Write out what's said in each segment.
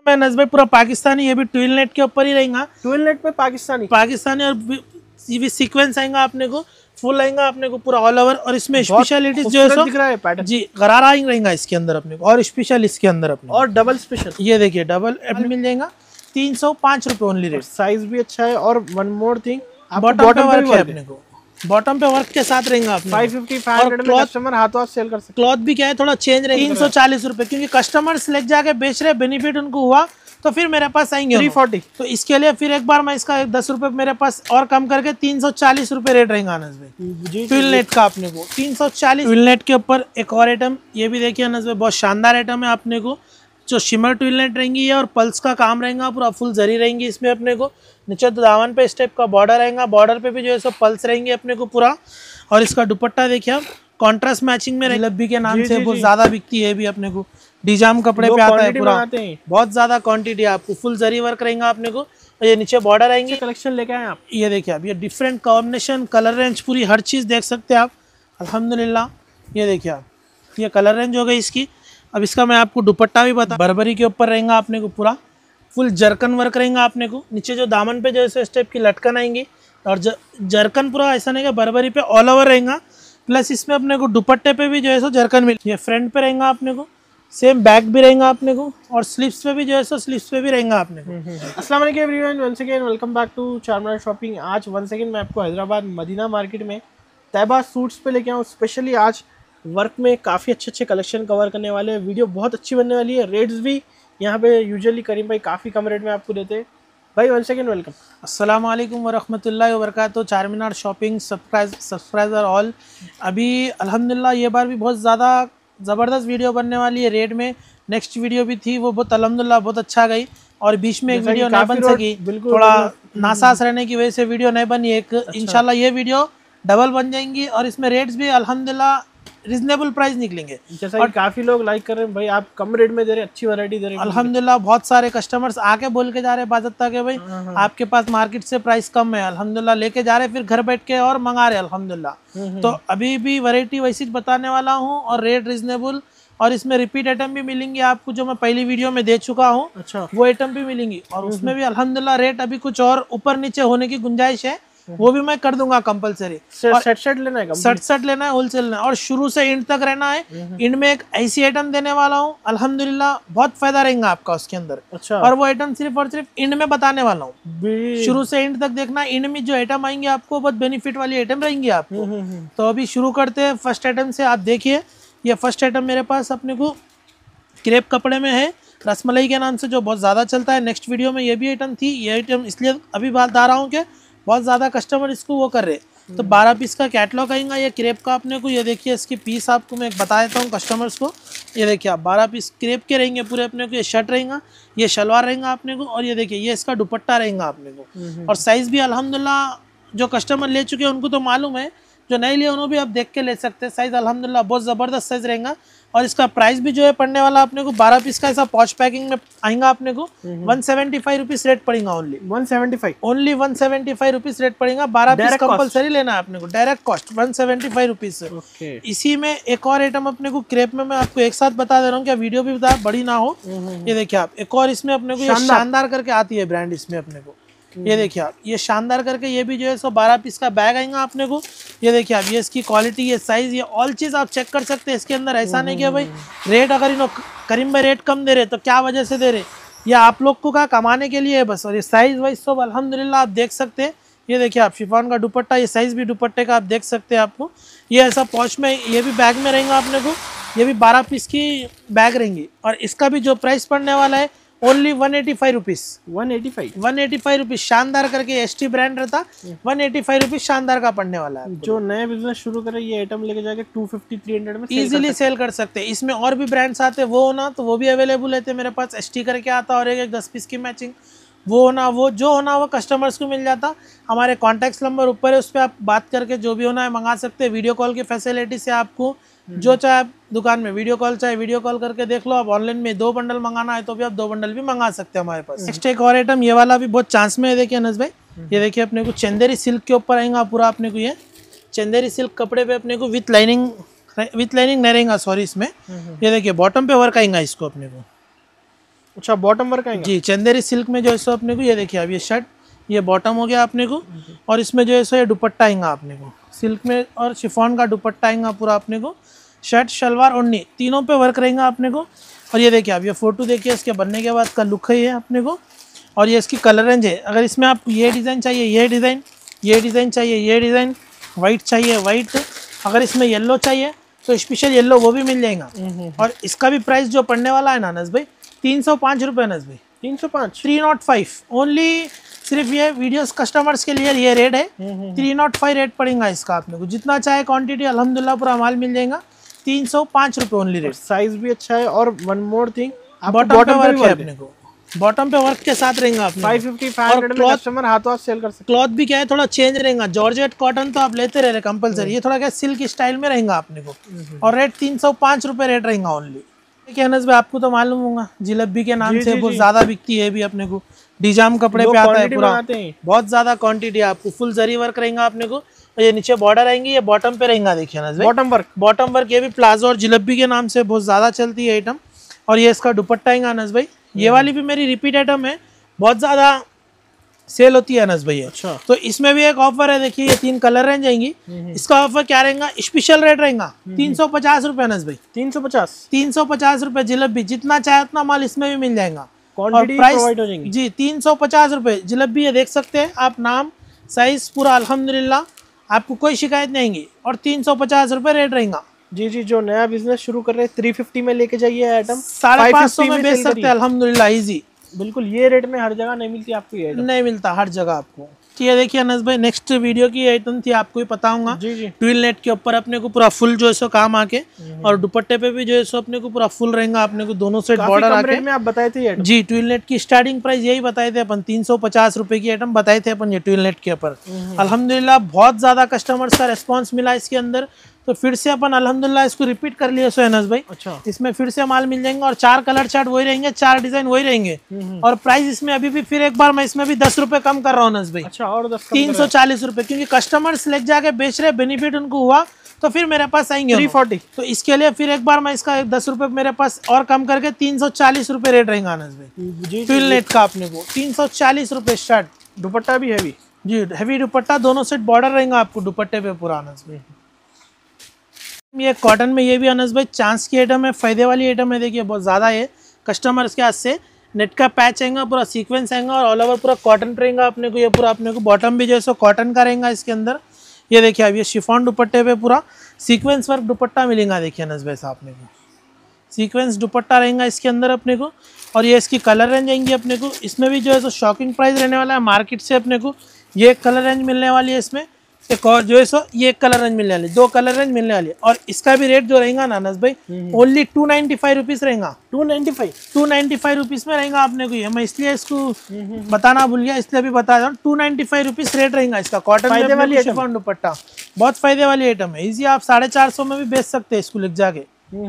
मैं नज़ भाई पूरा पाकिस्तानी, ये भी ट्विल नेट के ऊपर ही रहेगा। ट्विल नेट पे पाकिस्तानी और ये सीक्वेंस आएगा अपने को, फुल आएगा अपने को पूरा ऑल ओवर। और इसमें स्पेशलिटीज जो है सो दिख रहा है पैटर्न जी गरारा रहेगा इसके अंदर अपने को, और स्पेशल इसके अंदर अपने और डबल स्पेशल, ये देखिए डबल मिल जाएगा 305 रुपए ओनली रेट। साइज भी अच्छा है। और वन मोर थिंग, बॉटम पे वर्क है अपने को, बॉटम पे वर्क के साथ रहेगा अपने 550-500 में कस्टमर हाथों हाथ सेल कर सकते। क्लॉथ भी क्या है थोड़ा चेंज रहेगा 340 रुपए, क्योंकि कस्टमर्स लेके जाके बेच रहे, बेनिफिट उनको हुआ तो फिर मेरे पास आएंगे 340। तो इसके लिए फिर एक बार मैं इसका 10 रुपए मेरे पास और कम करके 340 रुपए रेट रहेगा अनस भाई ट्विल नेट का अपने को 340। ट्विल नेट के ऊपर एक और आइटम ये भी देखिए अनस भाई, बहुत शानदार आइटम है अपने को, जो शिमर ट्विल नेट रहेंगी और पल्स का काम रहेगा, पूरा फुल जरी रहेंगी इसमें अपने को। नीचे दामन पे इस टाइप का बॉर्डर रहेगा, बॉर्डर पे भी जो है सो पल्स रहेंगी अपने को पूरा। और इसका दुपट्टा देखिए आप कॉन्ट्रास्ट मैचिंग में लब्बी के नाम से बहुत ज्यादा बिकती है भी अपने को, डिजाम कपड़े पे आता है पूरा, बहुत ज्यादा क्वांटिटी आपको, फुल जरी वर्क रहेगा अपने को। और ये नीचे बॉर्डर आएंगे। कलेक्शन लेके आए आप, ये देखिए आप, ये डिफरेंट कॉम्बिनेशन, कलर रेंज पूरी हर चीज देख सकते हैं आप अल्हम्दुलिल्लाह। ये देखिए आप, ये कलर रेंज हो गई इसकी। अब इसका मैं आपको दुपट्टा भी बता, बर्बरी के ऊपर रहेगा अपने को, पूरा फुल जरकन वर्क रहेगा अपने को। नीचे जो दामन पे जो है इस टाइप की लटकन आएंगी, और जरकन पूरा ऐसा नहीं कि बर्बरी पे ऑल ओवर रहेगा, प्लस इसमें अपने को दुपट्टे पे भी जो है सो जरकन मिल, ये फ्रंट पे रहेगा अपने को, सेम बैक भी रहेगा अपने को, और स्लीव्स पे भी जो है सो स्लीव्स पे भी रहेगा अपने को। अस्सलाम वालेकुम everyone, once again welcome back to Charminar shopping. आज वंस अगेन मैं आपको हैदराबाद मदीना मार्केट में तैयबा सूट्स पे लेके आऊँ। स्पेशली आज वर्क में काफ़ी अच्छे कलेक्शन कवर करने वाले हैं। वीडियो बहुत अच्छी बनने वाली है। रेट्स भी यहाँ पे यूजुअली करीम भाई काफ़ी कम रेट में आपको देते हैं। भाई वंस अगेन वेलकम। अस्सलाम वालेकुम वरहमतुल्लाहि वबरकातुहू। Charminar shopping subscriber all. अभी अल्हम्दुलिल्लाह ये बार भी बहुत ज़्यादा ज़बरदस्त वीडियो बनने वाली है। रेट में नेक्स्ट वीडियो भी थी, वो बहुत अल्हम्दुलिल्लाह बहुत अच्छा गई, और बीच में एक वीडियो नहीं बन सकी, थोड़ा नासास रहने की वजह से वीडियो नहीं बनी एक। इंशाल्लाह ये वीडियो डबल बन जाएंगी, और इसमें रेट्स भी अल्हम्दुलिल्लाह रिजनेबल प्राइस निकलेंगे। जैसा कि काफी लोग लाइक कर रहे हैं भाई, आप कम रेट में दे रहे हैं, अच्छी वैरायटी दे रहे हैं अल्हम्दुलिल्लाह। बहुत सारे कस्टमर्स आके बोल के जा रहे हैं बाज़ाब्ता के भाई आपके पास मार्केट से प्राइस कम है, अल्हम्दुलिल्लाह लेके जा रहे, फिर घर बैठ के और मंगा रहे अल्हम्दुलिल्लाह। तो अभी भी वैरायटी वैसी बताने वाला हूँ, और रेट रिजनेबल, और इसमें रिपीट आइटम भी मिलेंगी आपको, जो मैं पहली वीडियो में दे चुका हूँ। अच्छा, वो आइटम भी मिलेंगी, और उसमें भी अल्हम्दुलिल्लाह रेट अभी कुछ और ऊपर नीचे होने की गुंजाइश है, वो भी मैं कर दूंगा कंपलसरी। सेट लेना है, सेट लेना है, होलसेल लेना है, और शुरू से एंड तक रहना है। एंड में एक ऐसी आइटम देने वाला हूँ अल्हम्दुलिल्लाह, बहुत फायदा रहेगा आपका उसके अंदर। अच्छा, और वो आइटम सिर्फ और सिर्फ एंड में बताने वाला हूँ, शुरू से एंड तक देखना। एंड में जो आइटम आएंगे आपको बहुत बेनिफिट वाली आइटम रहेंगी आपको। तो अभी शुरू करते हैं फर्स्ट आइटम से। आप देखिए ये फर्स्ट आइटम मेरे पास अपने को क्रेप कपड़े में है, रसमलाई के नाम से, जो बहुत ज़्यादा चलता है। नेक्स्ट वीडियो में ये भी आइटम थी। ये आइटम इसलिए अभी बात बता रहा हूँ कि बहुत ज़्यादा कस्टमर इसको वो कर रहे। तो 12 पीस का कैटलॉग आएगा ये क्रेप का अपने को। ये देखिए इसकी पीस आपको मैं बता देता हूँ कस्टमर्स को। ये देखिए आप 12 पीस क्रेप के रहेंगे पूरे अपने को। ये शर्ट रहेगा, ये शलवार रहेगा अपने को, और ये देखिए ये इसका दुपट्टा रहेगा अपने को। और साइज़ भी अल्हम्दुलिल्लाह जो कस्टमर ले चुके हैं उनको तो मालूम है, जो नहीं लिए उन्होंने भी आप देख के ले सकते हैं। साइज़ अल्हम्दुलिल्लाह बहुत ज़बरदस्त साइज़ रहेगा। और इसका प्राइस भी जो है पड़ने वाला अपने को 12 पीस का ऐसा पॉच पैकिंग में आएगा अपने को 175 रुपीज़ रेट पड़ेगा। ओनली 175 रुपीज़ रेट पड़ेगा। 12 पीस कंपलसरी लेना है अपने को, डायरेक्ट कॉस्ट 175 रुपीज़। इसी में एक और आइटम अपने को क्रेप में मैं आपको एक साथ बता दे रहा हूँ, क्या वीडियो भी बता बड़ी ना हो। ये देखिए आप, एक और इसमें अपने को ये शानदार करके आती है ब्रांड इसमें अपने को। ये देखिए आप, ये शानदार करके ये भी जो है 12 पीस का बैग आएगा अपने को। ये देखिए आप, ये इसकी क्वालिटी, ये साइज, ये ऑल चीज़ आप चेक कर सकते हैं इसके अंदर। ऐसा नहीं कि भाई रेट अगर इन करीम भाई रेट कम दे रहे तो क्या वजह से दे रहे, ये आप लोग को क्या कमाने के लिए है बस। और ये साइज वाइज सब अल्हम्दुलिल्लाह आप देख सकते हैं। ये देखिए आप, शिफॉन का दुपट्टा, ये साइज भी दुपट्टे का आप देख सकते हैं आपको। ये ऐसा पॉच में, ये भी बैग में रहेगा अपने को। ये भी 12 पीस की बैग रहेंगी, और इसका भी जो प्राइस पड़ने वाला है ओनली 185 रुपीज़। 185 रुपीज़ शानदार करके एसटी ब्रांड रहता, 185 रुपीज़ शानदार का पड़ने वाला है। जो नए बिजनेस शुरू करे ये आइटम लेके जाके 250-300 में इजीली सेल कर सकते हैं। इसमें और भी ब्रांड्स आते हैं, वो होना तो वो भी अवेलेबल रहते हैं मेरे पास। एसटी करके आता, और एक 10 पीस की मैचिंग, वो होना, वो जो होना वो कस्टमर्स को मिल जाता। हमारे कॉन्टैक्ट नंबर ऊपर है, उस पर आप बात करके जो भी होना है मंगा सकते हैं। वीडियो कॉल की फैसिलिटी से आपको जो चाहे आप दुकान में वीडियो कॉल, चाहे वीडियो कॉल करके देख लो। आप ऑनलाइन में 2 बंडल मंगाना है तो भी आप 2 बंडल भी मंगा सकते हैं हमारे पास। नेक्स्ट एक और आइटम, ये वाला भी बहुत चांस में है। देखिए अनस भाई, ये देखिए अपने को चंदेरी सिल्क के ऊपर आएगा पूरा अपने को। ये चंदेरी सिल्क कपड़े पे अपने को विथ लाइनिंग नहीं रहेगा, सॉरी इसमें। ये देखिए बॉटम पे वर्क आएगा इसको अपने को। अच्छा, बॉटम वर्क आएगा जी, चंदेरी सिल्क में जो है सो अपने को ये देखिए अब ये शर्ट, ये बॉटम हो गया अपने को, और इसमें जो है सो ये दुपट्टा आएगा अपने को सिल्क में, और शिफॉन का दुपट्टा आएगा पूरा अपने को, शर्ट शलवार ओढ़नी तीनों पे वर्क रहेगा अपने को। और ये देखिए आप ये फोटो देखिए इसके बनने के बाद का लुक है ये अपने को, और ये इसकी कलर रेंज है। अगर इसमें आप ये डिज़ाइन चाहिए ये डिज़ाइन, ये डिज़ाइन चाहिए ये डिज़ाइन, वाइट चाहिए वाइट, अगर इसमें येलो चाहिए तो स्पेशल येलो वो भी मिल जाएगा। और इसका भी प्राइस जो पड़ने वाला है ना अनस भाई 305 रुपये अनस भाई, 305 305 ओनली, सिर्फ ये वीडियोस कस्टमर्स के लिए ये रेट है। 305 रेट पड़ेगा इसका अपने को, जितना चाहे क्वांटिटी अल्हम्दुलिल्लाह पूरा माल मिल जाएगा। 305 रुपये ओनली रेट। साइज भी अच्छा है। और वन मोर थिंग, बॉटम पे वर्क है अपने को, बॉटम पे वर्क के साथ रहेगा अपने 550-500 में कस्टमर हाथों हाथ सेल कर सकते। क्लॉथ भी क्या है थोड़ा चेंज रहेगा, जॉर्जेट कॉटन तो आप लेते रहे कंपलसरी, ये थोड़ा क्या सिल्क स्टाइल में रहेगा अपने को। और रेट 305 रुपये रेट रहेगा ओनली। देखिए अनस भाई आपको तो मालूम होगा जिलेबी के नाम से बहुत ज्यादा बिकती है भी अपने को, डिजाम कपड़े पे आता है पूरा, बहुत ज्यादा क्वांटिटी आपको, फुल जरी वर्क रहेगा अपने को। ये नीचे बॉर्डर आएंगी, ये बॉटम पे रहेगा देखिए अनस भाई, बॉटम वर्क ये भी प्लाजो और जिलेबी के नाम से बहुत ज्यादा चलती है आइटम। और ये इसका दुपट्टा आएगा अनस भाई, ये वाली भी मेरी रिपीट आइटम है, बहुत ज्यादा सेल होती है अनस भाई। अच्छा, तो इसमें भी एक ऑफर है, देखिए ये 3 कलर रेंज आएंगी। इसका ऑफर क्या रहेगा, स्पेशल रेट रहेगा 350 रुपये अनस भाई, 350 रुपये जिलेबी, जितना चाहे उतना माल इसमें भी मिल जाएगा। और प्राइस जी 350 रुपये जिलेबी, ये देख सकते हैं आप, नाम साइज पूरा अल्हम्दुलिल्लाह, आपको कोई शिकायत नहीं आएगी। और 350 रुपये रेट रहेगा। जी जी, जो नया बिजनेस शुरू कर रहे हैं 350 में लेके जाइए आइटम, 550 में बेच सकते हैं अल्हम्दुलिल्लाह इजी। बिल्कुल, ये रेट में हर जगह नहीं मिलती आपको, ये नहीं मिलता हर जगह आपको। ये देखिए अनस भाई नेक्स्ट वीडियो की आइटम थी, आपको ही पता होगा, ट्विल नेट के ऊपर अपने को पूरा फुल जो है सो काम आके, और दुपट्टे पे भी जो है सो अपने को पूरा फुल रहेगा अपने को, दोनों साइड बॉर्डर आके में आप बताए थे जी। ट्विल नेट की स्टार्टिंग प्राइस यही बताए थे अपन, 350 रुपए की आइटम बताए थे अपन ये ट्विल नेट के ऊपर। अल्हम्दुलिल्लाह बहुत ज्यादा कस्टमर्स का रेस्पॉन्स मिला इसके अंदर, तो फिर से अपन अल्हम्दुलिल्लाह इसको रिपीट कर लिए सो अनस भाई। अच्छा, इसमें फिर से माल मिल जाएंगे, और 4 कलर चार्ट वही रहेंगे, 4 डिजाइन वही रहेंगे। और प्राइस इसमें अभी भी फिर एक बार मैं इसमें भी 10 रुपए कम कर रहा हूँ अनस भाई। अच्छा, और 340 रुपए, क्योंकि कस्टमर्स लेके जाके बेच रहे, बेनिफिट उनको हुआ तो फिर मेरे पास आएंगे 340। तो इसके लिए फिर एक बार मैं इसका 10 रुपए मेरे पास और कम करके 340 रुपए रेट रहेगा अनस भाई। ट्विल नेट का अपने को 340 रुपए स्टार्ट। दुपट्टा भी हैवी जी, हैवी दुपट्टा, दोनों सेट बॉर्डर रहेगा आपको दुपट्टे पे पूरा अनस भाई। ये कॉटन में ये भी अनस भाई चांस की आइटम है, फायदे वाली आइटम है, देखिए बहुत ज़्यादा है। कस्टमर्स के हाथ से नेट का पैच आएगा, पूरा सीक्वेंस आएगा, और ऑल ओवर पूरा कॉटन रहेगा अपने को। ये पूरा अपने को बॉटम भी जो है सो कॉटन का रहेगा इसके अंदर। ये देखिए अब ये शिफॉन दुपट्टे पे पूरा सीक्वेंस वर्क दुपट्टा मिलेगा, देखिए अनस भाई साहब अपने को सीक्वेंस दुपट्टा रहेगा इसके अंदर अपने को। और ये इसकी कलर रेंज आएंगी अपने को, इसमें भी जो है सो शॉकिंग प्राइस रहने वाला है मार्केट से अपने को। ये एक कलर रेंज मिलने वाली है इसमें, एक और जो है सो ये एक कलर रेंज मिलने वाली, 2 कलर रेंज मिलने वाली है। और इसका भी रेट जो रहेगा ना अनस भाई ओनली 295 रुपीज रहेगा। 295 रुपीज में रहेगा अपने को। ये मैं इसलिए इसको बताना भूल गया, इसलिए भी बता रहा हूँ, 295 रुपीज रेट रहेगा इसका। कॉटन वाली शिफॉन दुपट्टा बहुत फायदे वाली आइटम है, इजी आप 450 में भी बेच सकते हैं इसको लिख जाके।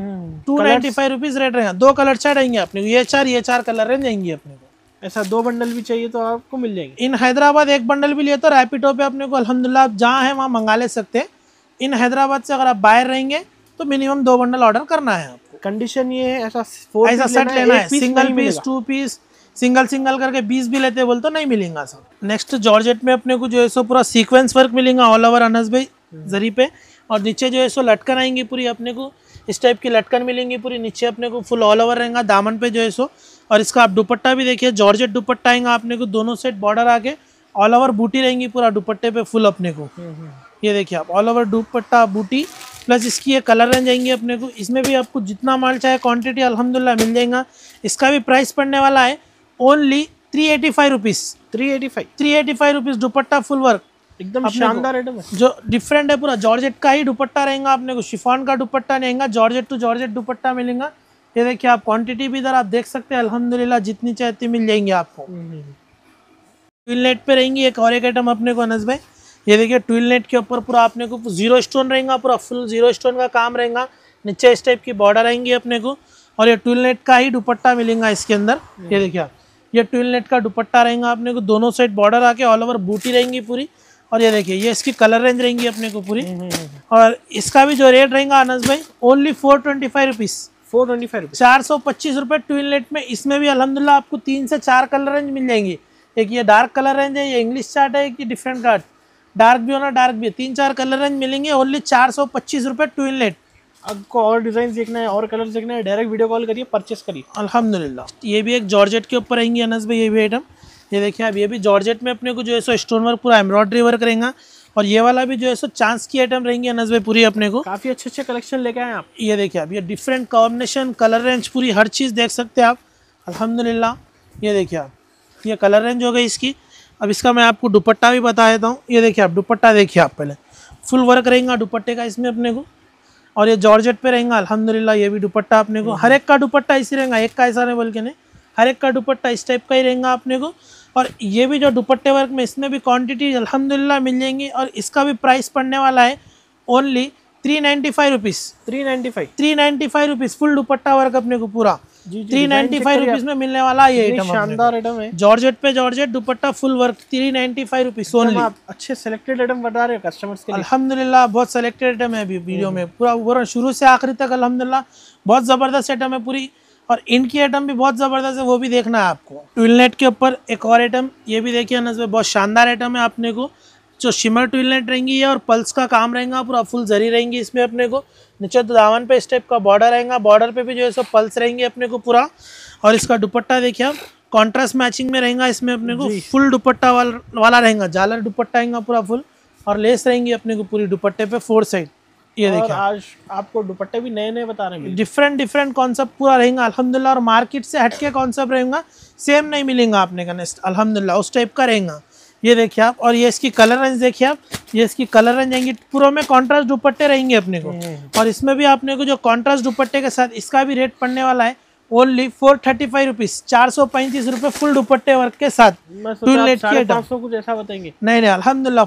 295 रुपीज रेट रहेगा। 2 कलर चार्ट आएंगे अपने को, ये 4 कलर रेंज आएंगे अपने को। ऐसा 2 बंडल भी चाहिए तो आपको मिल जाएंगे। इन हैदराबाद 1 बंडल भी लिए तो रैपिडो पे अपने को अल्हम्दुलिल्लाह आप जहाँ है वहाँ मंगा ले सकते हैं। इन हैदराबाद से अगर आप बाहर रहेंगे तो मिनिमम 2 बंडल ऑर्डर करना है आपको। कंडीशन ये है ऐसा सेट लेना है, सिंगल पीस 2 पीस सिंगल करके 20 भी लेते बोल तो नहीं मिलेगा सब। नेक्स्ट जॉर्जेट में अपने को जो है सो पूरा सीक्वेंस वर्क मिलेगा ऑल ओवर अनस भाई जरी पे, और नीचे जो है सो लटकन आएंगी पूरी अपने को, इस टाइप की लटकन मिलेंगी पूरी नीचे अपने को, फुल ऑल ओवर रहेगा दामन पे जो है सो। और इसका आप दुपट्टा भी देखिए जॉर्जेट दुपट्टा आएगा अपने को, दोनों सेट बॉर्डर आके ऑल ओवर बूटी रहेंगी पूरा दुपट्टे पे फुल अपने को। ये देखिए आप ऑल ओवर दुपट्टा बूटी प्लस इसकी ये कलर रेंज आएंगी अपने को। इसमें भी आपको जितना माल चाहे क्वांटिटी अल्हम्दुलिल्लाह मिल जाएगा। इसका भी प्राइस पड़ने वाला है only 385 rupees. 385 rupees dupatta full work, एकदम शानदार आइटम है, जो डिफरेंट है। पूरा जॉर्जेट का ही दुपट्टा रहेगा अपने को, शिफॉन का दुपट्टा नहीं आएगा, जॉर्जेट टू जॉर्जेट दुपट्टा मिलेगा। ये देखिए आप क्वांटिटी भी इधर आप देख सकते हैं अल्हम्दुलिल्लाह, जितनी चाहती मिल जाएंगी आपको। ट्विल नेट पे रहेंगी एक और एक आइटम अपने को अनस भाई। ये देखिए ट्विल नेट के ऊपर पूरा अपने को 0 स्टोन रहेगा, पूरा फुल 0 स्टोन का काम रहेगा। नीचे इस टाइप की बॉर्डर आएंगी अपने को, और ये ट्विल नेट का ही दुपट्टा मिलेगा इसके अंदर। ये देखिए आप ये ट्विल नेट का दुपट्टा रहेगा अपने को, दोनों साइड बॉर्डर आके ऑल ओवर बूटी रहेंगी पूरी। और ये देखिए ये इसकी कलर रेंज रहेंगी अपने को पूरी। और इसका भी जो रेट रहेगा अनस भाई ओनली 425 रुपीज़। 425 ₹425 ट्विनलेट में। इसमें भी अल्हम्दुलिल्लाह आपको 3 से 4 कलर रेंज मिल जाएंगी। एक ये डार्क कलर रेंज है, ये इंग्लिश चार्ट है, कि डिफरेंट कार्ड, डार्क भी होना, डार्क भी, 3-4 कलर रेंज मिलेंगे। ओनली ₹425 ट्विनलेट। आपको और डिजाइन देखना है और कलर देखना है, डायरेक्ट वीडियो कॉल करिए, परचेस करिए अल्हम्दुलिल्लाह। ये भी एक जॉर्जेट के ऊपर रहेंगी अनस भाई, ये भी आइटम। ये देखिए आप, ये भी जॉर्जेट में अपने को जो है सो स्टोन वर्क पूरा एम्ब्रॉयडरी वर्क रहेगा। और ये वाला भी जो है सो चांस की आइटम रहेंगी अनस भाई पूरी अपने को। काफी अच्छे कलेक्शन लेके आए आप। ये देखिए आप, ये डिफरेंट कॉम्बिनेशन, कलर रेंज, पूरी हर चीज़ देख सकते हैं आप अल्हम्दुलिल्लाह। ये देखिए आप, ये कलर रेंज हो गई इसकी। अब इसका मैं आपको दुपट्टा भी बता देता हूँ। ये देखिए आप, दुपट्टा देखिए आप, पहले फुल वर्क रहेगा दुपट्टे का इसमें अपने को। और ये जॉर्जेट पे रहेगा अल्हम्दुलिल्लाह। ये भी दुपट्टा अपने को, हर एक का दुपट्टा इसी रहेगा, एक का ऐसा नहीं बोल के नहीं, हर एक का दुपट्टा इस टाइप का ही रहेगा अपने को। और ये भी जो दुपट्टे वर्क में, इसमें भी क्वांटिटी अल्हम्दुलिल्लाह मिल जाएंगी। और इसका भी प्राइस पड़ने वाला है only ₹395। 395 rupees full dupatta work अपने को पूरा 395 रुपीज़ में मिलने वाला ये आइटम। शानदार आइटम है, जॉर्जेट पे georgette dupatta full work 395 rupees only. आप अच्छे सेलेक्टेड आइटम बता रहे हो कस्टमर्स के लिए। अल्हम्दुलिल्लाह बहुत सेलेक्टेड आइटम है अभी वीडियो में, पूरा शुरू से आखिरी तक अल्हम्दुलिल्लाह बहुत ज़बरदस्त आइटम है पूरी। और इनकी आइटम भी बहुत ज़बरदस्त है, वो भी देखना है आपको। ट्विलनेट के ऊपर एक और आइटम, ये भी देखिए अनस भाई, बहुत शानदार आइटम है अपने को। जो शिमर ट्विलनेट रहेंगी और पल्स का काम रहेगा, पूरा फुल जरी रहेंगी इसमें अपने को। नीचे दामन पे इस टाइप का बॉर्डर रहेगा, बॉर्डर पे भी जो है सो पल्स रहेंगे अपने को पूरा। और इसका दुपट्टा देखिए आप, कॉन्ट्रास्ट मैचिंग में रहेगा इसमें अपने को। फुल दुपट्टा वाला रहेगा, झालर दुपट्टा रहेगा पूरा फुल। और लेस रहेंगी अपने को पूरी दुपट्टे पे 4 साइड। ये देखिए आज आपको दुपट्टे भी नए बता रहे हैं, डिफरेंट कॉन्सेप्ट पूरा रहेगा अल्हम्दुलिल्लाह। और मार्केट से हटके कॉन्सेप्ट रहेगा, सेम नहीं मिलेगा आपने का नेक्स्ट अल्हम्दुलिल्लाह, उस टाइप का रहेगा। ये देखिए आप, और ये इसकी कलर रेंज देखिए आप, ये इसकी कलर रेंज आएंगी पूरा में कॉन्ट्रास्ट दुपट्टे रहेंगे अपने को। और इसमें भी आपने को जो कॉन्ट्रास्ट दुपट्टे के साथ, इसका भी रेट पड़ने वाला है ओनली 435 रुपीज़, 435 रुपये फुल दुपट्टे वर्क के साथ। कुछ ऐसा बताएंगे? नहीं अल्हम्दुलिल्लाह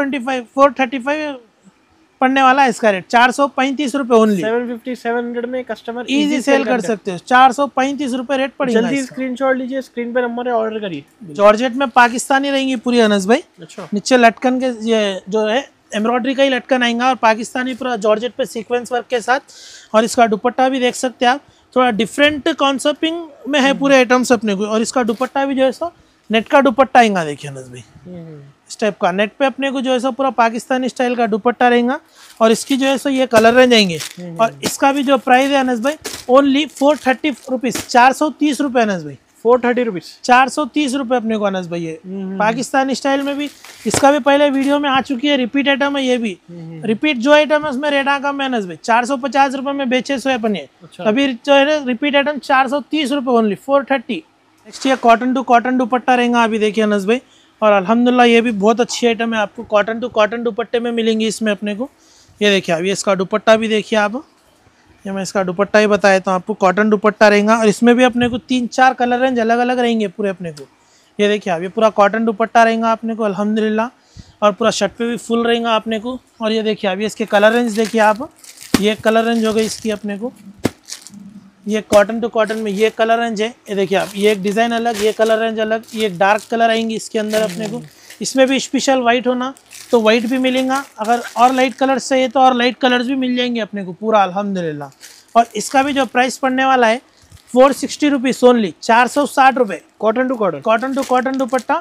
435 पड़ने वाला है इसका रेट, 435 रुपये ओनली। 750-700 में कस्टमर इजी सेल कर सकते हो। 435 रुपये रेट पड़ेगा। जल्दी स्क्रीनशॉट लीजिए, स्क्रीन पे नंबर है, ऑर्डर करिए। जॉर्जेट में पाकिस्तानी रहेंगी पूरी अनस भाई। अच्छा। नीचे लटकन के ये जो है एम्ब्रॉयडरी का ही लटकन आएगा, और पाकिस्तानी पूरा जॉर्जेट पे सीक्वेंस वर्क के साथ। और इसका दुपट्टा भी देख सकते हैं आप, थोड़ा डिफरेंट कॉन्सेप्टिंग में है पूरे आइटम्स अपने को। और इसका दुपट्टा भी जो है सो नेट का दुपट्टा आएगा, देखिए अनस भाई इस टाइप का। नेट पे अपने को जो है सो पूरा पाकिस्तानी स्टाइल का दुपट्टा रहेगा। और इसकी जो है सो ये कलर रेंज आएंगे। और इसका भी जो प्राइस है अनस भाई ओनली 430 रुपीज़, 430 रुपये अनस भाई। 430 रुपीज़, 430 रुपये अपने को अनस भाई। ये पाकिस्तानी स्टाइल में भी, इसका भी पहले वीडियो में आ चुकी है, रिपीट आइटम है ये भी। रिपीट जो आइटम है उसमें रेट कम है अनस भाई, 450 रुपये में बेचे सो अपन ये। अभी जो है रिपीट आइटम 430 रुपये ओनली, 430। नेक्स्ट ये कॉटन टू कॉटन दुपट्टा रहेगा, अभी देखिए अनस भाई। और अल्हम्दुलिल्लाह ये भी बहुत अच्छी आइटम है, आपको कॉटन टू कॉटन दुपट्टे में मिलेंगी इसमें अपने को। ये देखिए आप, ये इसका दुपट्टा भी देखिए आप, ये मैं इसका दुपट्टा ही बताया था आपको, कॉटन दुपट्टा रहेगा। और इसमें भी अपने को 3-4 कलर रेंज अलग अलग रहेंगे पूरे अपने को। ये देखिए आप, ये पूरा कॉटन दुपट्टा रहेगा अपने को अल्हम्दुलिल्लाह। और पूरा शर्ट पे भी फुल रहेगा अपने को। और ये देखिए आप, ये इसके कलर रेंज देखिए आप, ये कलर रेंज हो गई इसकी अपने को। ये कॉटन टू कॉटन में ये कलर रेंज है, ये देखिए आप, ये एक डिज़ाइन अलग, ये कलर रेंज अलग, ये एक डार्क कलर आएंगी इसके अंदर अपने को। इसमें भी स्पेशल वाइट होना तो वाइट भी मिलेगा, अगर और लाइट कलर्स चाहिए तो और लाइट कलर्स भी मिल जाएंगे अपने को पूरा अल्हम्दुलिल्लाह। और इसका भी जो प्राइस पड़ने वाला है 460 रुपीज़ ओनली, 460 रुपये। कॉटन टू कॉटन दुपट्टा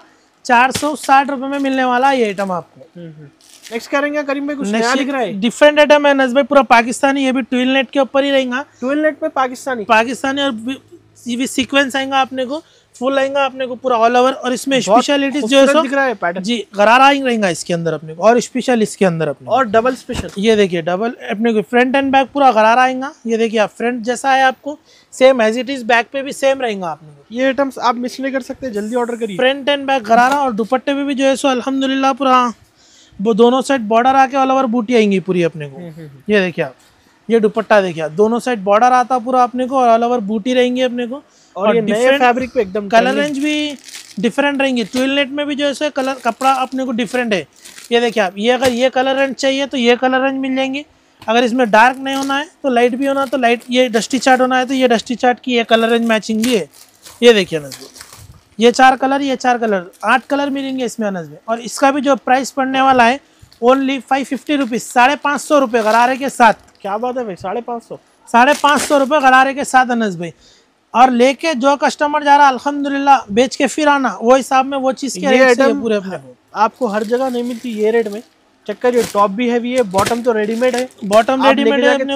460 रुपये में मिलने वाला है ये आइटम आपको। नेक्स्ट करेंगे करीम भाई, कुछ नया दिख रहा है? डिफरेंट आइटम है नस भाई, पूरा पाकिस्तानी, ये भी ट्विलनेट के ऊपर ही रहेगा। ट्विलनेट पे पाकिस्तानी और ये भी सीक्वेंस आएगा अपने को, फुल आएगा अपने को पूरा ऑल ओवर। और इसमें स्पेशलिटीज जो है दिख रहा है पैटर्न जी, गरारा रहेगा इसके अंदर अपने को, और स्पेशल इसके अंदर अपने और डबल स्पेशल। ये देखिए डबल अपने को फ्रंट एंड बैक पूरा गरारा आएगा। ये देखिए आप, फ्रंट जैसा है आपको same as it is, back पे भी सेम रहेगा अपने को। ये आइटम्स आप मिस नहीं कर सकते, जल्दी ऑर्डर करिए। फ्रंट एंड बैक गरारा, और दुपट्टे पे भी जो है सो अल्हम्दुलिल्लाह पूरा वो दोनों साइड बॉर्डर आके ऑल ओवर बूटी आएंगी पूरी अपने को। ये देखिए आप, ये दुपट्टा देखिए आप, दोनों साइड बॉर्डर आता पूरा अपने को, और ऑल ओवर बूटी रहेंगी अपने को। और ये नए फैब्रिक पे एकदम कलर रेंज भी डिफरेंट रहेंगी। ट्विलनेट में भी जो है कलर कपड़ा अपने को डिफरेंट है। ये देखिए आप, ये अगर ये कलर रेंज चाहिए तो ये कलर रेंज मिल जाएंगे। अगर इसमें डार्क नहीं होना है तो लाइट भी होना तो लाइट, ये डस्टी चार्ट होना है तो ये डस्टी चार्ट की ये कलर रेंज मैचिंग भी है। ये देखिए अनस भाई, ये 4 कलर, ये 4 कलर, 8 कलर मिलेंगे इसमें अनस भाई। और इसका भी जो प्राइस पड़ने वाला है ओनली 550 रुपीज़, 550 रुपये गरारे के साथ। क्या बात है भाई, 550 550 रुपये गरारे के साथ अनस भाई। और लेके जो कस्टमर जा रहा अल्हम्दुलिल्लाह बेच के फिर आना, वो हिसाब में वो चीज़ के रेट से पूरे अपने को आपको हर जगह नहीं मिलती ये रेट में। चक्कर, ये टॉप भी हैवी है, बॉटम तो रेडीमेड है। बॉटम रेडीमेड है,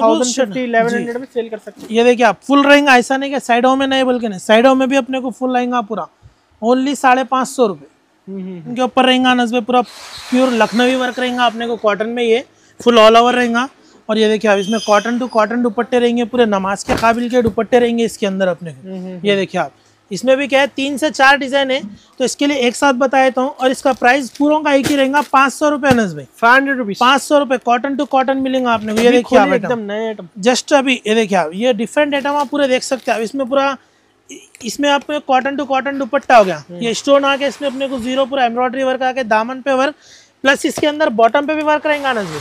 1150 में सेल कर सकते हैं। ये देखिए आप फुल रहेंगे, ऐसा नहीं कि साइडों में नहीं, बल्कि नहीं साइडों में भी अपने को फुल रहेगा पूरा, ओनली 550 रुपये इनके ऊपर रहेगा अनस भाई। पूरा प्योर लखनवी वर्क रहेगा अपने को, कॉटन में ये फुल ऑल ओवर रहेगा। और ये देखिए आप इसमें कॉटन टू कॉटन दुपट्टे रहेंगे, पूरे नमाज के काबिल के दुपट्टे रहेंगे इसके अंदर अपने को। ये देखिए आप इसमें भी क्या है 3 से 4 डिजाइन है, तो इसके लिए एक साथ बता देता हूँ। और इसका प्राइस पूरों का एक ही रहेगा 500 रुपये अनस भाई, 500 रुपीज, 500 रुपये कॉटन टू कॉटन मिलेगा आपने को। ये देखिए आप एकदम नए आइटम जस्ट अभी, ये देखिए आप ये डिफरेंट आइटम आप पूरे देख सकते हैं आप। इसमें पूरा, इसमें आपको कॉटन टू कॉटन दुपट्टा हो गया, ये स्टोन आके इसमें अपने को जीरो पूरा एम्ब्रॉयडरी वर्क आके दामन पे वर्क, प्लस इसके अंदर बॉटम पे भी वर्क रहेगा अनस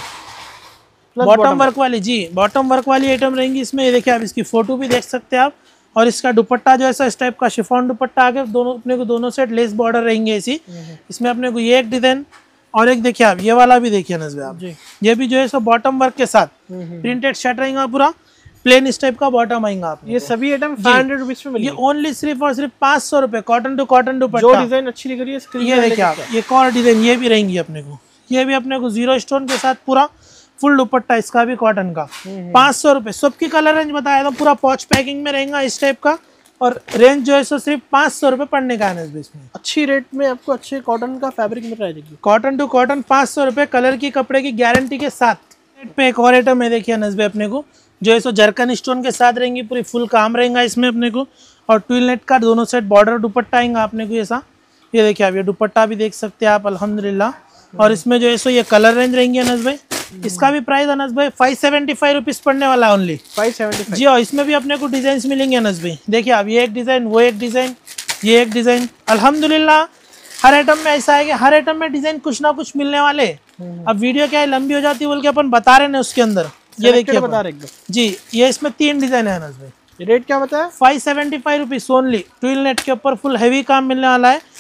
भाई, बॉटम वर्क वाली जी, बॉटम वर्क वाली आइटम रहेंगी इसमें। ये देखिए आप इसकी फोटो भी देख सकते हैं आप। और इसका दुपट्टा जो है इस टाइप का शिफॉन दुपट्टा आके दोनों अपने को दोनों सेट लेस बॉर्डर रहेंगे इसी। इसमें अपने को ये एक डिजाइन और एक देखिए आप ये वाला भी देखिए नजर आप, ये भी जो है सो बॉटम वर्क के साथ प्रिंटेड शर्ट रहेगा, पूरा प्लेन इस टाइप का बॉटम आएगा आप। ये सभी आइटम 500 रुपीज में मिलेगी। ये ओनली सिर्फ और सिर्फ 500 रुपये कॉटन टू कॉटन दुपट्टा। जो डिजाइन अच्छी लग रही है ये देखिए आप, ये और डिजाइन ये भी रहेंगी अपने को, ये भी अपने को जीरो स्टोन के साथ पूरा फुल दुपट्टा इसका भी कॉटन का 500 रुपये। सबकी कलर रेंज बताया था, पूरा पॉच पैकिंग में रहेगा इस टाइप का। और रेंज जो है सो सिर्फ 500 रुपये पड़ने का है इसमें। अच्छी रेट में आपको अच्छे कॉटन का फैब्रिक मिल रहा है। कॉटन टू कॉटन 500 रुपये, कलर की कपड़े की गारंटी के साथ। रेट पे एक और आइटम है देखिए नजबे अपने को, जो है सो जरकन स्टोन के साथ रहेंगी, पूरी फुल काम रहेगा इसमें अपने को। और ट्विल नेट का दोनों सेट बॉर्डर दुपट्टा आएगा अपने को ऐसा। ये देखिए आप ये दुपट्टा भी देख सकते हैं आप अल्हम्दुलिल्लाह। और इसमें जो है सो ये कलर रेंज रहेंगे अनस भाई। इसका भी प्राइस अनस भाई 575 रुपीज पड़ने वाला है ओनली, 575 जी। और इसमें भी अपने को डिजाइन मिलेंगे अनस भाई। देखिए आप ये एक डिजाइन, वो एक डिजाइन, ये एक डिजाइन। अल्हम्दुलिल्लाह हर आइटम में ऐसा है कि हर आइटम में डिजाइन कुछ ना कुछ मिलने वाले। अब वीडियो क्या है लंबी हो जाती है बोल के अपन बता रहे हैं उसके अंदर। ये देखिए बता रहे एकदम जी, ये इसमें 3 डिजाइन है अनस भाई। रेट क्या बताया? 575 रुपीज ओनली। ट्विल नेट के ऊपर फुल हैवी काम मिलने वाला है,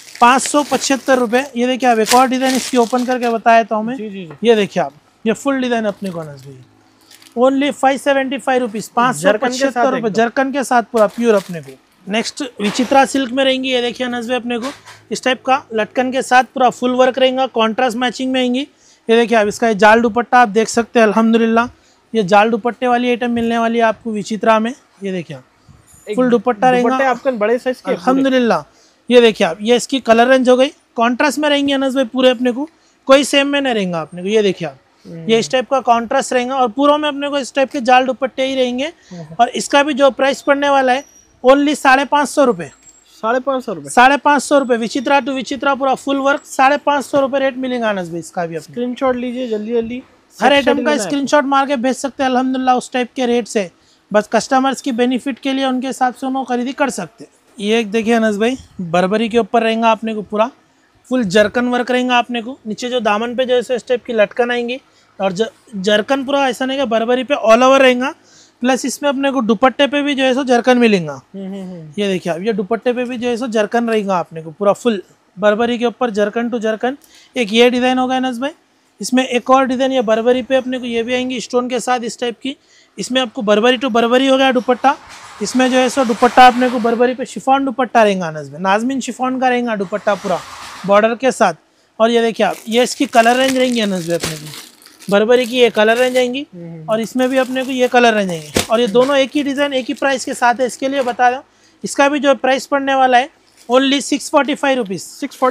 575 रुपये। ये देखिए आप एक और डिजाइन इसकी ओपन करके बताया था हमें। ये देखिए आप ये फुल डिजाइन अपने को अनस भाई ओनली 575 रुपीज, 575 रुपये जरकन के साथ पूरा प्योर अपने को। नेक्स्ट विचित्रा सिल्क में रहेंगी, ये देखिए अनस भाई अपने को इस टाइप का लटकन के साथ पूरा फुल वर्क रहेगा, कॉन्ट्रास्ट मैचिंग में आएंगी। ये देखिए आप इसका जाल दुपट्टा आप देख सकते हैं अल्हम्दुलिल्लाह। ये जाल दुपट्टे वाली आइटम मिलने वाली है आपको विचित्रा में। ये देखिए आप फुल दुपट्टा रहेगा आपका बड़े साइज के अल्हम्दुलिल्लाह। ये देखिए आप ये इसकी कलर रेंज हो गई, कॉन्ट्रास्ट में रहेंगे अनस भाई पूरे अपने को, कोई सेम में नहीं रहेगा अपने को। ये देखिए आप ये इस टाइप का कॉन्ट्रास्ट रहेगा और पूरों में अपने को इस टाइप के जाल दुपट्टे ही रहेंगे। और इसका भी जो प्राइस पड़ने वाला है ओनली 550 रुपये, 550 रुपये, 550 रुपये। विचित्रा टू विचित्रा पूरा फुल वर्क 550 रुपये रेट मिलेगा अनस भाई इसका भी। स्क्रीनशॉट लीजिए जल्दी जल्दी, हर आइटम का स्क्रीनशॉट मार के भेज सकते हैं अल्हम्दुलिल्लाह उस टाइप के रेट से। बस कस्टमर्स की बेनिफिट के लिए उनके हिसाब से उन्होंने खरीदी कर सकते हैं। ये एक देखिए अनस भाई बर्बरी के ऊपर रहेगा अपने को, पूरा फुल जरकन वर्क रहेगा अपने को। नीचे जो दामन पे जो है इस टाइप की लटकन आएंगी और जरकन पूरा ऐसा नहीं कि बर्बरी पे ऑल ओवर रहेगा, प्लस इसमें अपने को दुपट्टे पे भी जो है सो जरकन मिलेगा। ये देखिए आप ये दुपट्टे पे भी जो है सो जरकन रहेगा अपने को, पूरा फुल बर्बरी के ऊपर जरकन टू जरकन। एक ये डिज़ाइन होगा अनस भाई, इसमें एक और डिज़ाइन ये बर्बरी पे अपने को ये भी आएंगी स्टोन के साथ इस टाइप की। इसमें आपको बर्बरी टू बर्बरी हो गया दुपट्टा। इसमें जो है सो दुपट्टा अपने को बर्बरी पे शिफॉन दुपट्टा रहेगा अनस भाई, नाजमीन शिफॉन का रहेगा दुपट्टा पूरा बॉर्डर के साथ। और ये देखिए आप ये इसकी कलर रेंज रहेंगी अनस भाई अपने को, बर्बरी की ये कलर रेंज आएंगी और इसमें भी अपने को ये कलर रेंज आएंगे। और ये दोनों एक ही डिज़ाइन एक ही प्राइस के साथ है। इसके लिए बता दूँ इसका भी जो प्राइस पड़ने वाला है ओनली 645 रुपीज़,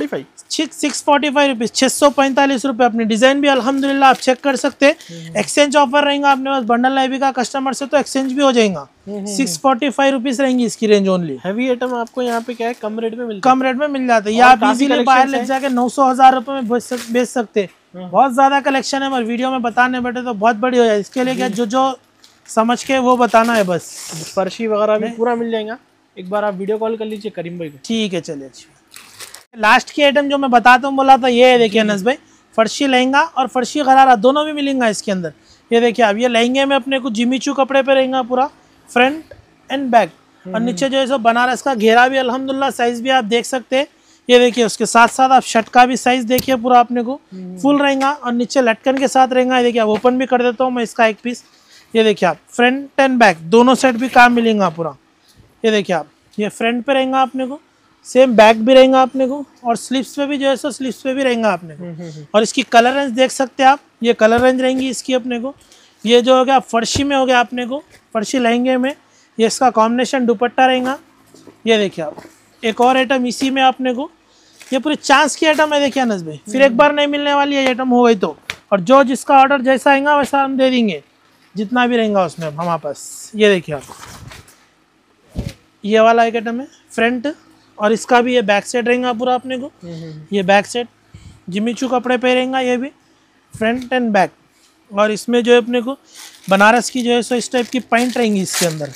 645 रुपीज़, 645 रुपये। अपनी डिज़ाइन भी अल्हम्दुलिल्लाह आप चेक कर सकते हैं। एक्सचेंज ऑफर रहेगा अपने पास, बंडल लाइव का कस्टमर से तो एक्सचेंज भी हो जाएगा। 645 रुपीज़ रहेंगी इसकी रेंज ओनली। हैवी आइटम आपको यहाँ पे क्या है कम रेट में मिल जाता है। या आप इजीली बाहर ले जाके 900-1000 रुपये में बेच सकते हैं। बहुत ज़्यादा कलेक्शन है, मगर वीडियो में बताने बैठे तो बहुत बड़ी हो जाए। इसके लिए क्या जो समझ के वो बताना है बस। फर्शी वगैरह भी पूरा मिल जाएगा, एक बार आप वीडियो कॉल कर लीजिए करीम भाई को। ठीक है चलिए। लास्ट की आइटम जो मैं बताता हूँ बोला था ये है, देखिए अनस भाई फर्शी लहंगा और फर्शी गरारा दोनों भी मिलेंगे इसके अंदर। ये देखिए अब ये लहंगे में अपने को जिमीचू कपड़े पे रहेगा पूरा फ्रंट एंड बैक। और नीचे जो है सो बनारस का घेरा भी अल्हम्दुलिल्लाह, साइज भी आप देख सकते हैं। ये देखिए उसके साथ साथ आप शर्ट का भी साइज देखिए पूरा अपने को फुल रहेगा और नीचे लटकन के साथ रहेगा। ये देखिए आप ओपन भी कर देता हूँ मैं इसका एक पीस। ये देखिए आप, फ्रंट एंड बैक दोनों साइड भी काम मिलेगा पूरा। ये देखिए आप, ये फ्रंट पे रहेगा अपने को, सेम बैक भी रहेगा अपने को, और स्लीव्स पे भी जो है सो स्लीव्स पे भी रहेगा अपने को। और इसकी कलर रेंज देख सकते हैं आप, ये कलर रेंज रहेंगी इसकी अपने को। ये जो हो गया फर्शी में हो गया अपने को, फर्शी लहंगे में, ये इसका कॉम्बिनेशन दुपट्टा रहेगा। ये देखिए आप, एक और आइटम इसी में अपने को, ये पूरी चांस की आइटम है। देखिए अनस भाई, फिर एक बार नहीं मिलने वाली है आइटम हो गई तो, और जो जिसका ऑर्डर जैसा आएगा वैसा हम दे देंगे, जितना भी रहेगा उसमें हमारे पास। ये देखिए आप, ये वाला एक आइटम है फ्रंट, और इसका भी ये बैक साइड रहेगा पूरा अपने को। ये बैक साइड जिमीचू कपड़े पे रहेगा, ये भी फ्रंट एंड बैक। और इसमें जो है अपने को बनारस की जो है सो इस टाइप की पैंट रहेंगी इसके अंदर,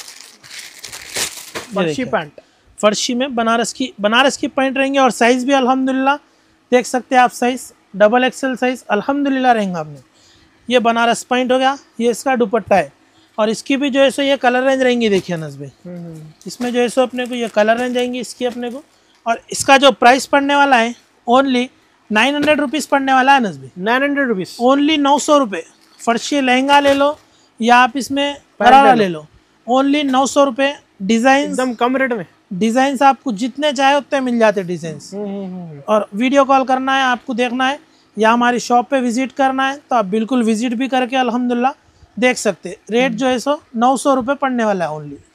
फर्शी पैंट, फर्शी में बनारस की पैंट रहेंगी। और साइज़ भी अल्हम्दुलिल्लाह देख सकते हैं आप, साइज़ डबल एक्सेल साइज़ अल्हम्दुलिल्लाह रहेगा अपने। ये बनारस पैंट हो गया, ये इसका दुपट्टा है, और इसकी भी जो है सो ये कलर रेंज रहेंगी। देखिए अनस भाई, इसमें जो है सो अपने को ये कलर रेंज आएंगी इसकी अपने को। और इसका जो प्राइस पड़ने वाला है ओनली 900 रुपीज़ पड़ने वाला है अनस भाई। 900 रुपीज़, ओनली 900 रुपये। फर्शी लहंगा ले लो या आप इसमें गरारा ले लो, ओनली 900 रुपये। डिज़ाइन एकदम कम रेट में, डिज़ाइंस आपको जितने चाहे उतने मिल जाते डिज़ाइंस। और वीडियो कॉल करना है आपको, देखना है या हमारी शॉप पे विजिट करना है तो आप बिल्कुल विजिट भी करके अल्हम्दुलिल्लाह देख सकते हैं। रेट जो है सो 900 रुपये पड़ने वाला है ओनली।